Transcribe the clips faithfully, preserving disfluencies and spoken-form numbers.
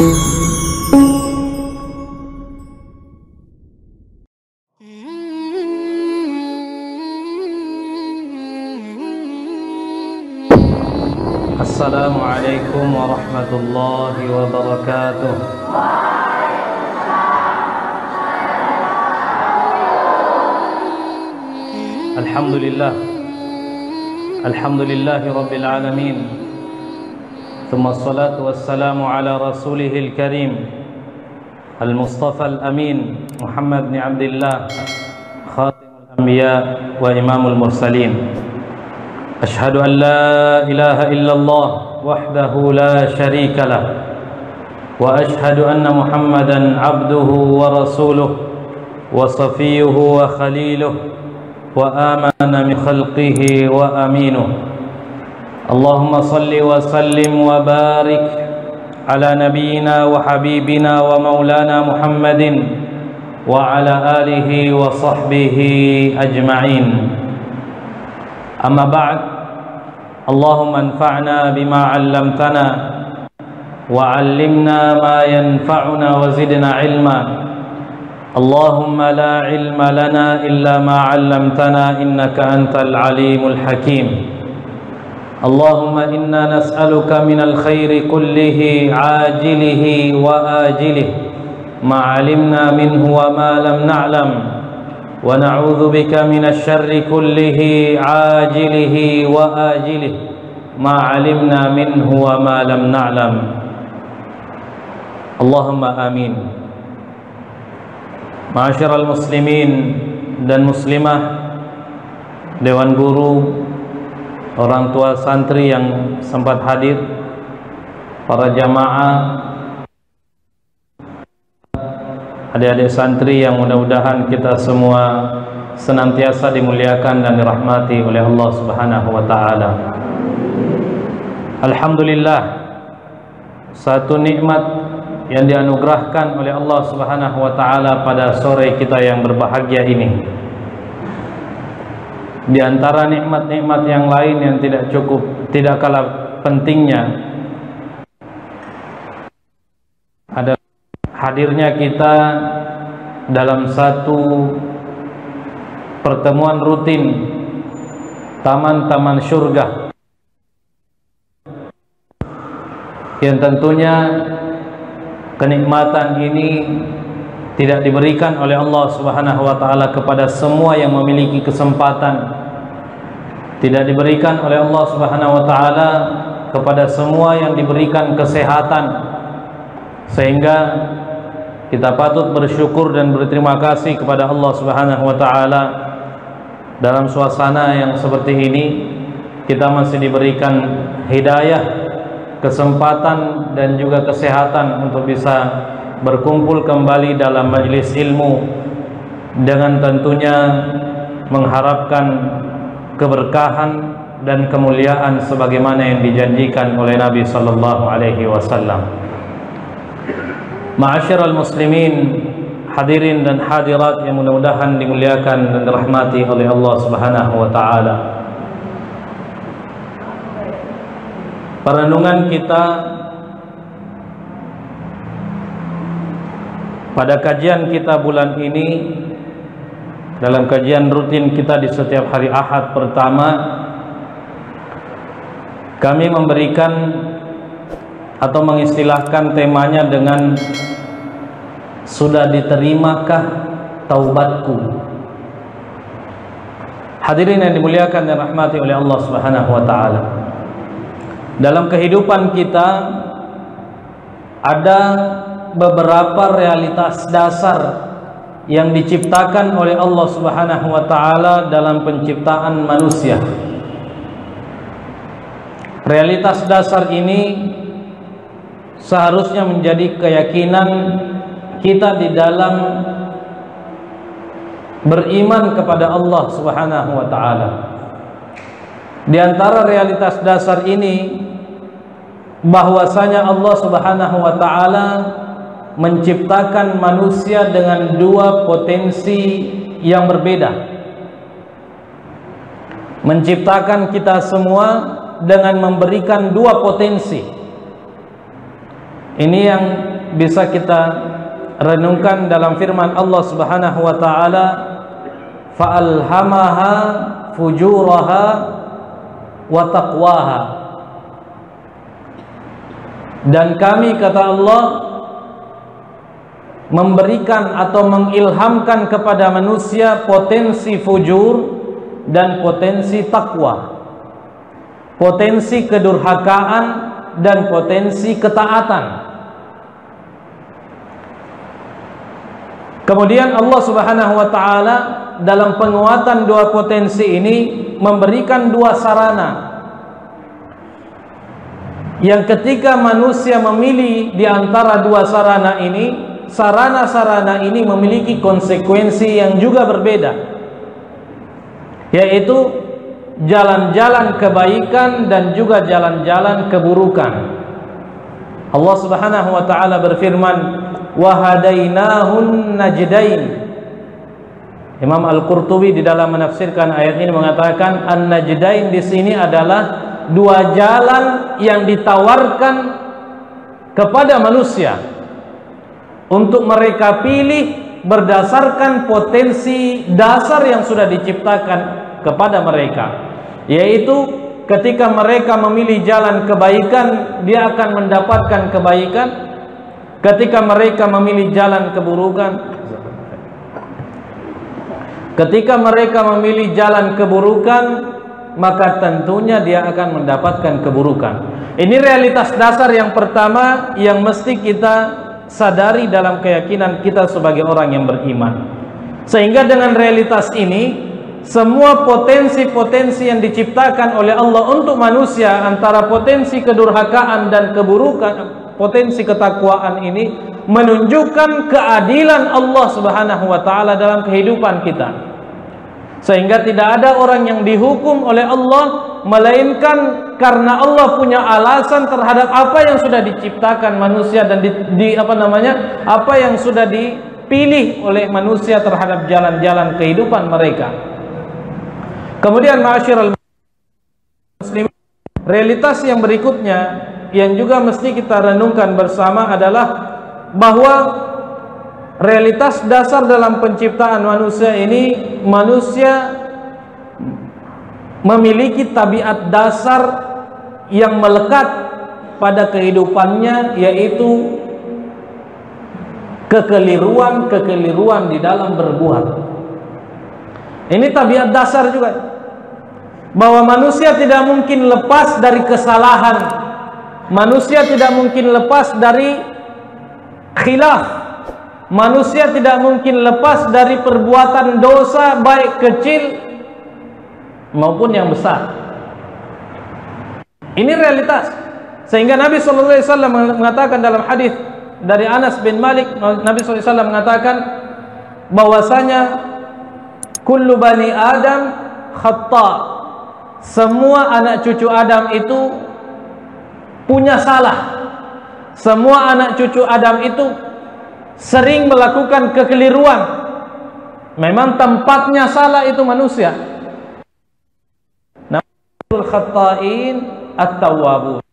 Assalamualaikum warahmatullahi wabarakatuh. Alhamdulillah, Alhamdulillahi Rabbil Alamin. Thumma salatu wassalamu ala rasulihil karim Al-Mustafa Al-Amin Muhammad bin Abdillah Khatimul Anbiya wa Imamul Mursalin. Ashhadu an la ilaha illallah wahdahu la sharika lah wa ashhadu anna Muhammadan abduhu wa rasuluh wa safiyuhu wa khaliluh wa amana min khalqihi wa aminuh. Allahumma salli wa sallim wa barik ala nabiyyina wa habibina wa maulana Muhammadin wa ala alihi wa sahbihi ajma'in. Amma ba'd, Allahumma anfa'na bima 'allamtana wa 'allimna ma yanfa'una wa zidna 'ilma. Allahumma la 'ilma lana illa ma 'allamtana innaka antal 'alimul hakim. Allahumma inna nas'aluka minal khairi kullihi 'ajilihi wa ajilihi ma 'alimna minhu wa ma lam na'lam. Wa na'udzu bika minasy syarri kullihi ajilihi wa ajilihi ma 'alimna minhu wa ma lam na'lam. Allahumma amin. Ma'asyiral muslimin dan muslimah, dewan guru, orang tua santri yang sempat hadir, para jamaah, adik-adik santri yang mudah-mudahan kita semua senantiasa dimuliakan dan dirahmati oleh Allah Subhanahu wa taala. Alhamdulillah, satu nikmat yang dianugerahkan oleh Allah Subhanahu wa taala pada sore kita yang berbahagia ini. Di antara nikmat-nikmat yang lain yang tidak cukup, tidak kalah pentingnya ada hadirnya kita dalam satu pertemuan rutin taman-taman surga yang tentunya kenikmatan ini tidak diberikan oleh Allah Subhanahu wa taala kepada semua yang memiliki kesempatan, tidak diberikan oleh Allah Subhanahu wa taala kepada semua yang diberikan kesehatan, sehingga kita patut bersyukur dan berterima kasih kepada Allah Subhanahu wa taala. Dalam suasana yang seperti ini kita masih diberikan hidayah, kesempatan dan juga kesehatan untuk bisa berkumpul kembali dalam majelis ilmu, dengan tentunya mengharapkan keberkahan dan kemuliaan sebagaimana yang dijanjikan oleh Nabi sallallahu alaihi wasallam. Ma'asyiral muslimin, hadirin dan hadirat yang mudah-mudahan dimuliakan dan dirahmati oleh Allah Subhanahu wa taala. Perenungan kita pada kajian kita bulan ini, dalam kajian rutin kita di setiap hari Ahad pertama, kami memberikan atau mengistilahkan temanya dengan sudah diterimakah taubatku. Hadirin yang dimuliakan dan rahmati oleh Allah Subhanahu wa taala. Dalam kehidupan kita ada beberapa realitas dasar yang diciptakan oleh Allah Subhanahu wa taala dalam penciptaan manusia. Realitas dasar ini seharusnya menjadi keyakinan kita di dalam beriman kepada Allah Subhanahu wa taala. Di antara realitas dasar ini bahwasanya Allah Subhanahu wa taala menciptakan manusia dengan dua potensi yang berbeda. Menciptakan kita semua dengan memberikan dua potensi. Ini yang bisa kita renungkan dalam firman Allah Subhanahu wa taala, fa'alhamaha fujuraha wa taqwaha. Dan kami, kata Allah, memberikan atau mengilhamkan kepada manusia potensi fujur dan potensi takwa, potensi kedurhakaan dan potensi ketaatan. Kemudian Allah Subhanahu wa taala dalam penguatan dua potensi ini memberikan dua sarana, yang ketika manusia memilih di antara dua sarana ini, sarana-sarana ini memiliki konsekuensi yang juga berbeda, yaitu jalan-jalan kebaikan dan juga jalan-jalan keburukan. Allah Subhanahu wa taala berfirman, wa hadainahun najdain. Imam Al-Qurtubi di dalam menafsirkan ayat ini mengatakan an-najdain di sini adalah dua jalan yang ditawarkan kepada manusia untuk mereka pilih berdasarkan potensi dasar yang sudah diciptakan kepada mereka, yaitu ketika mereka memilih jalan kebaikan, dia akan mendapatkan kebaikan. Ketika mereka memilih jalan keburukan, ketika mereka memilih jalan keburukan, maka tentunya dia akan mendapatkan keburukan. Ini realitas dasar yang pertama yang mesti kita sadari dalam keyakinan kita sebagai orang yang beriman. Sehingga dengan realitas ini, semua potensi-potensi yang diciptakan oleh Allah untuk manusia, antara potensi kedurhakaan dan keburukan, potensi ketakwaan ini menunjukkan keadilan Allah Subhanahu wa taala dalam kehidupan kita. Sehingga tidak ada orang yang dihukum oleh Allah melainkan karena Allah punya alasan terhadap apa yang sudah diciptakan manusia dan di, di apa namanya? apa yang sudah dipilih oleh manusia terhadap jalan-jalan kehidupan mereka. Kemudian ma'asyiral muslimin, realitas yang berikutnya yang juga mesti kita renungkan bersama adalah bahwa realitas dasar dalam penciptaan manusia ini, manusia memiliki tabiat dasar yang melekat pada kehidupannya, yaitu kekeliruan-kekeliruan di dalam berbuat. Ini tabiat dasar juga, bahwa manusia tidak mungkin lepas dari kesalahan, manusia tidak mungkin lepas dari khilaf, manusia tidak mungkin lepas dari perbuatan dosa, baik kecil maupun yang besar. Ini realitas. Sehingga Nabi shallallahu alaihi wasallam mengatakan dalam hadis dari Anas bin Malik, Nabi shallallahu alaihi wasallam mengatakan bahwasanya kullu bani Adam khata', semua anak cucu Adam itu punya salah. Semua anak cucu Adam itu sering melakukan kekeliruan. Memang tempatnya salah itu manusia. Namun khata'in at-tawwabun.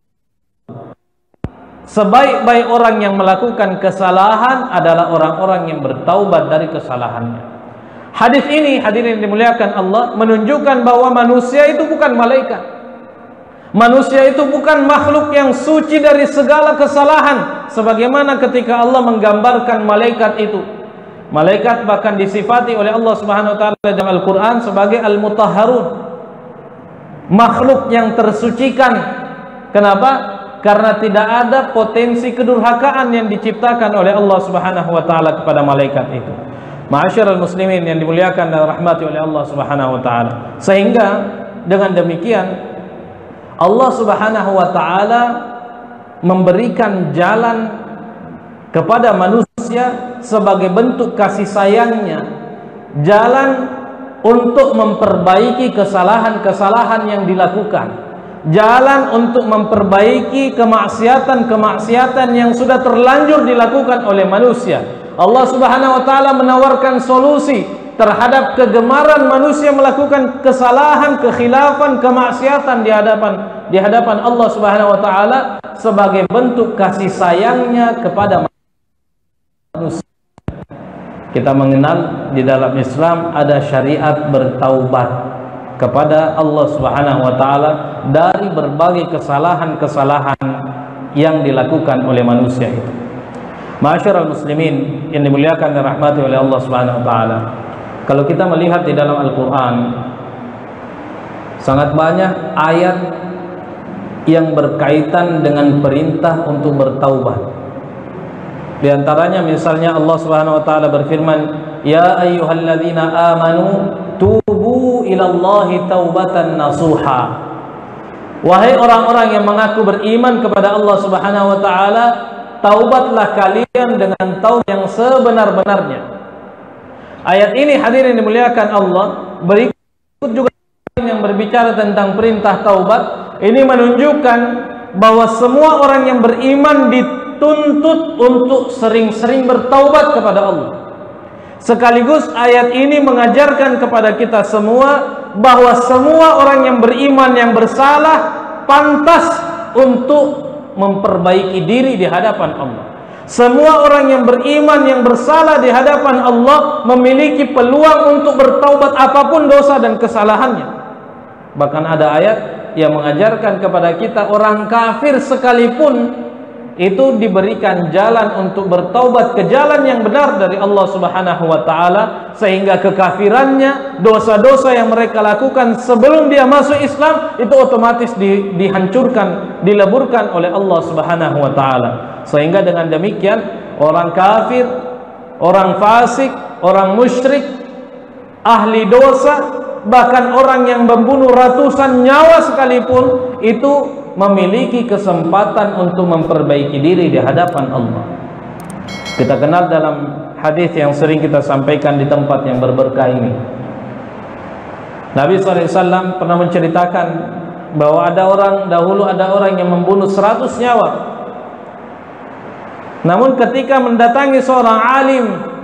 Sebaik-baik orang yang melakukan kesalahan adalah orang-orang yang bertaubat dari kesalahannya. Hadis ini, hadirin dimuliakan Allah, menunjukkan bahwa manusia itu bukan malaikat. Manusia itu bukan makhluk yang suci dari segala kesalahan, sebagaimana ketika Allah menggambarkan malaikat itu. Malaikat bahkan disifati oleh Allah Subhanahu wa taala dalam Al-Qur'an sebagai al-mutahharun, makhluk yang tersucikan. Kenapa? Karena tidak ada potensi kedurhakaan yang diciptakan oleh Allah Subhanahu wa taala kepada malaikat itu. Ma'asyiral muslimin yang dimuliakan dan rahmati oleh Allah Subhanahu wa taala. Sehingga dengan demikian Allah Subhanahu wa taala memberikan jalan kepada manusia sebagai bentuk kasih sayangnya, jalan untuk memperbaiki kesalahan-kesalahan yang dilakukan, jalan untuk memperbaiki kemaksiatan-kemaksiatan yang sudah terlanjur dilakukan oleh manusia. Allah Subhanahu wa taala menawarkan solusi terhadap kegemaran manusia melakukan kesalahan, kekhilafan, kemaksiatan di hadapan di hadapan Allah Subhanahu wa taala sebagai bentuk kasih sayangnya kepada manusia. Kita mengenal di dalam Islam ada syariat bertaubat kepada Allah Subhanahu wa taala dari berbagai kesalahan-kesalahan yang dilakukan oleh manusia itu. Ma'asyiral muslimin yang dimuliakan dan dirahmati oleh Allah Subhanahu wa taala. Kalau kita melihat di dalam Al-Qur'an, sangat banyak ayat yang berkaitan dengan perintah untuk bertaubat. Di antaranya misalnya Allah Subhanahu wa taala berfirman, "Ya ayyuhalladzina amanu tubu ilallahi taubatan nasuha." Wahai orang-orang yang mengaku beriman kepada Allah Subhanahu wa taala, taubatlah kalian dengan taubat yang sebenar-benarnya. Ayat ini hadirin dimuliakan Allah, berikut juga yang berbicara tentang perintah taubat. Ini menunjukkan bahwa semua orang yang beriman dituntut untuk sering-sering bertaubat kepada Allah. Sekaligus ayat ini mengajarkan kepada kita semua bahwa semua orang yang beriman yang bersalah pantas untuk memperbaiki diri di hadapan Allah. Semua orang yang beriman yang bersalah di hadapan Allah memiliki peluang untuk bertaubat apapun dosa dan kesalahannya. Bahkan ada ayat yang mengajarkan kepada kita orang kafir sekalipun itu diberikan jalan untuk bertaubat ke jalan yang benar dari Allah Subhanahu wa taala, sehingga kekafirannya, dosa-dosa yang mereka lakukan sebelum dia masuk Islam itu otomatis di, dihancurkan, dileburkan oleh Allah Subhanahu wa taala. Sehingga dengan demikian orang kafir, orang fasik, orang musyrik, ahli dosa, bahkan orang yang membunuh ratusan nyawa sekalipun itu memiliki kesempatan untuk memperbaiki diri di hadapan Allah. Kita kenal dalam hadis yang sering kita sampaikan di tempat yang berberkah ini, Nabi shallallahu alaihi wasallam pernah menceritakan bahwa ada orang dahulu ada orang yang membunuh seratus nyawa. Namun ketika mendatangi seorang alim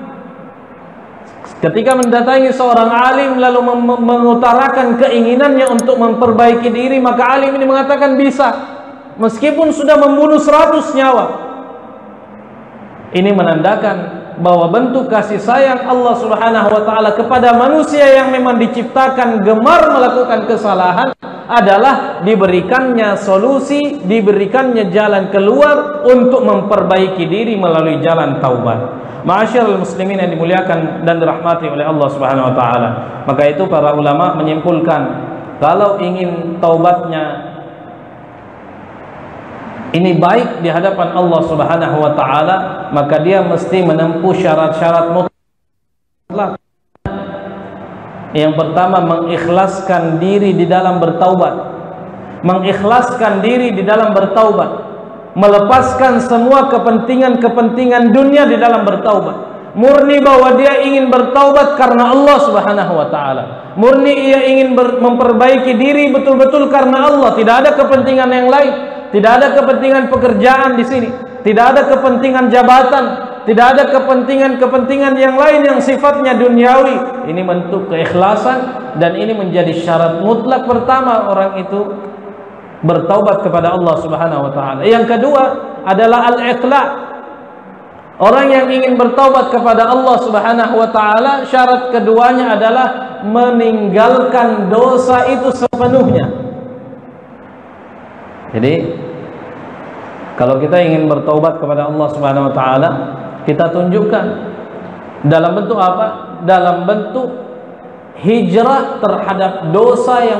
Ketika mendatangi seorang alim lalu mengutarakan keinginannya untuk memperbaiki diri, maka alim ini mengatakan bisa, meskipun sudah membunuh seratus nyawa. Ini menandakan bahwa bentuk kasih sayang Allah Subhanahu wa taala kepada manusia yang memang diciptakan gemar melakukan kesalahan adalah diberikannya solusi, diberikannya jalan keluar untuk memperbaiki diri melalui jalan taubat. Ma'asyiral muslimin yang dimuliakan dan dirahmati oleh Allah Subhanahu wa taala. Maka itu para ulama menyimpulkan, kalau ingin taubatnya ini baik di hadapan Allah Subhanahu wa taala, maka dia mesti menempuh syarat-syarat mutlak. Yang pertama, mengikhlaskan diri di dalam bertaubat. Mengikhlaskan diri di dalam bertaubat. Melepaskan semua kepentingan-kepentingan dunia di dalam bertaubat. Murni bahwa dia ingin bertaubat karena Allah Subhanahu wa taala. Murni ia ingin memperbaiki diri betul-betul karena Allah, tidak ada kepentingan yang lain, tidak ada kepentingan pekerjaan di sini, tidak ada kepentingan jabatan, tidak ada kepentingan-kepentingan yang lain yang sifatnya duniawi. Ini bentuk keikhlasan dan ini menjadi syarat mutlak pertama orang itu bertaubat kepada Allah Subhanahu wa taala. Yang kedua adalah al-iqla'. Orang yang ingin bertaubat kepada Allah Subhanahu wa taala, syarat keduanya adalah meninggalkan dosa itu sepenuhnya. Jadi kalau kita ingin bertaubat kepada Allah Subhanahu wa taala, kita tunjukkan dalam bentuk apa? Dalam bentuk hijrah terhadap dosa yang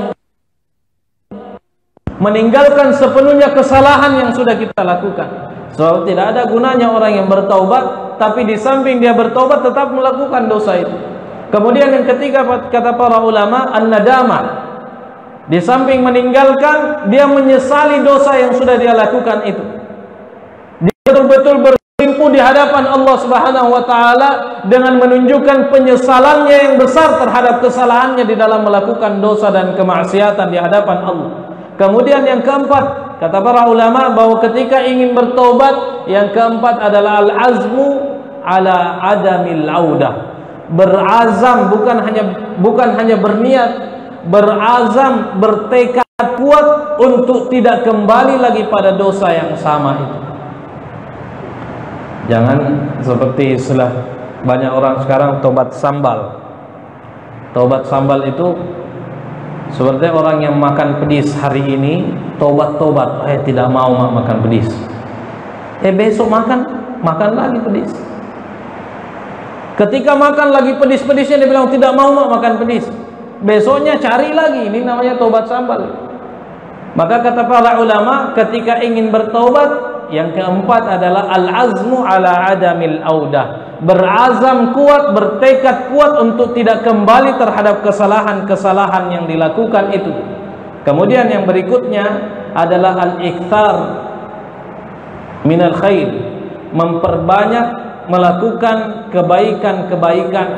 meninggalkan sepenuhnya kesalahan yang sudah kita lakukan. Sebab tidak ada gunanya orang yang bertaubat tapi di samping dia bertaubat tetap melakukan dosa itu. Kemudian yang ketiga kata para ulama, an-nadamah. Di samping meninggalkan, dia menyesali dosa yang sudah dia lakukan itu. Dia betul-betul bersimpuh di hadapan Allah Subhanahu wa taala dengan menunjukkan penyesalannya yang besar terhadap kesalahannya di dalam melakukan dosa dan kemaksiatan di hadapan Allah. Kemudian yang keempat, kata para ulama bahwa ketika ingin bertobat, yang keempat adalah al-azmu ala adamil audah. Berazam, bukan hanya bukan hanya berniat, berazam, bertekad kuat untuk tidak kembali lagi pada dosa yang sama itu. Jangan seperti istilah banyak orang sekarang, tobat sambal. Tobat sambal itu seperti orang yang makan pedis hari ini, tobat-tobat, eh tidak mau makan pedis. Eh besok makan, makan lagi pedis. Ketika makan lagi pedis-pedisnya dia bilang tidak mau makan pedis. Besoknya cari lagi, ini namanya tobat sambal. Maka kata para ulama, ketika ingin bertobat, yang keempat adalah al-azmu ala adamil audah. Berazam kuat, bertekad kuat untuk tidak kembali terhadap kesalahan-kesalahan yang dilakukan itu. Kemudian yang berikutnya adalah al-ikthar minal khair, memperbanyak melakukan kebaikan-kebaikan,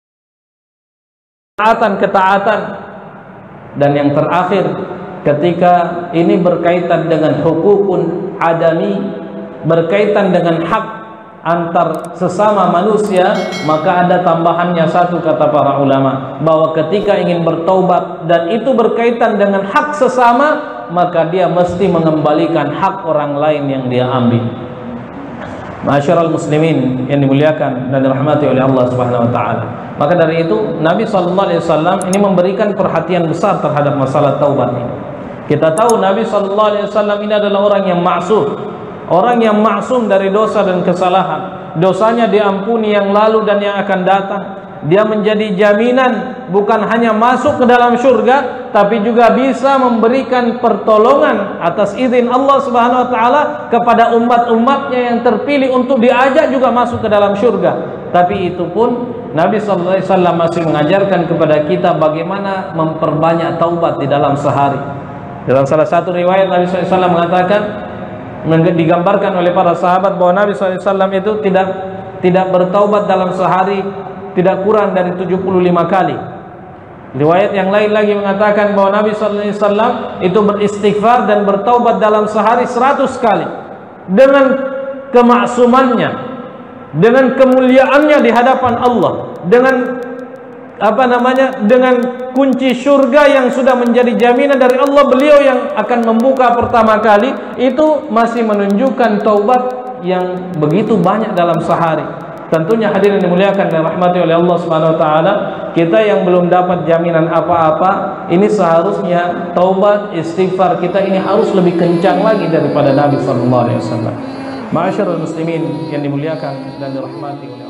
ketaatan-ketaatan. Dan yang terakhir, ketika ini berkaitan dengan hukukun adami, berkaitan dengan hak antar sesama manusia, maka ada tambahannya satu, kata para ulama, bahwa ketika ingin bertaubat dan itu berkaitan dengan hak sesama, maka dia mesti mengembalikan hak orang lain yang dia ambil. Ma'asyiral muslimin yang dimuliakan dan dirahmati oleh Allah Subhanahu wa taala. Maka dari itu Nabi sallallahu alaihi wasallam ini memberikan perhatian besar terhadap masalah taubat ini. Kita tahu Nabi sallallahu alaihi wasallam ini adalah orang yang maksum, orang yang maksum dari dosa dan kesalahan. Dosanya diampuni yang lalu dan yang akan datang. Dia menjadi jaminan bukan hanya masuk ke dalam surga, tapi juga bisa memberikan pertolongan atas izin Allah Subhanahu wa taala kepada umat-umatnya yang terpilih untuk diajak juga masuk ke dalam surga. Tapi itu pun Nabi sallallahu alaihi wasallam masih mengajarkan kepada kita bagaimana memperbanyak taubat di dalam sehari. Dalam salah satu riwayat Nabi sallallahu alaihi wasallam mengatakan, digambarkan oleh para sahabat bahwa Nabi sallallahu alaihi wasallam itu tidak tidak bertaubat dalam sehari tidak kurang dari tujuh puluh lima kali. Riwayat yang lain lagi mengatakan bahwa Nabi sallallahu alaihi wasallam itu beristighfar dan bertaubat dalam sehari seratus kali. Dengan kemaksumannya, dengan kemuliaannya di hadapan Allah, dengan apa namanya, dengan kunci surga yang sudah menjadi jaminan dari Allah, beliau yang akan membuka pertama kali, itu masih menunjukkan taubat yang begitu banyak dalam sehari. Tentunya hadirin dimuliakan dan rahmati oleh Allah Subhanahu wa taala, kita yang belum dapat jaminan apa-apa, ini seharusnya taubat istighfar kita ini harus lebih kencang lagi daripada Nabi sallallahu alaihi wasallam. Ma'asyiral muslimin yang dimuliakan dan dirahmati oleh